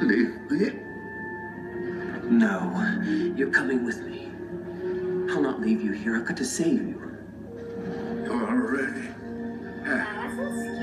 Leave me? No, you're coming with me. I'll not leave you here. I've got to save you. You're ready. That sounds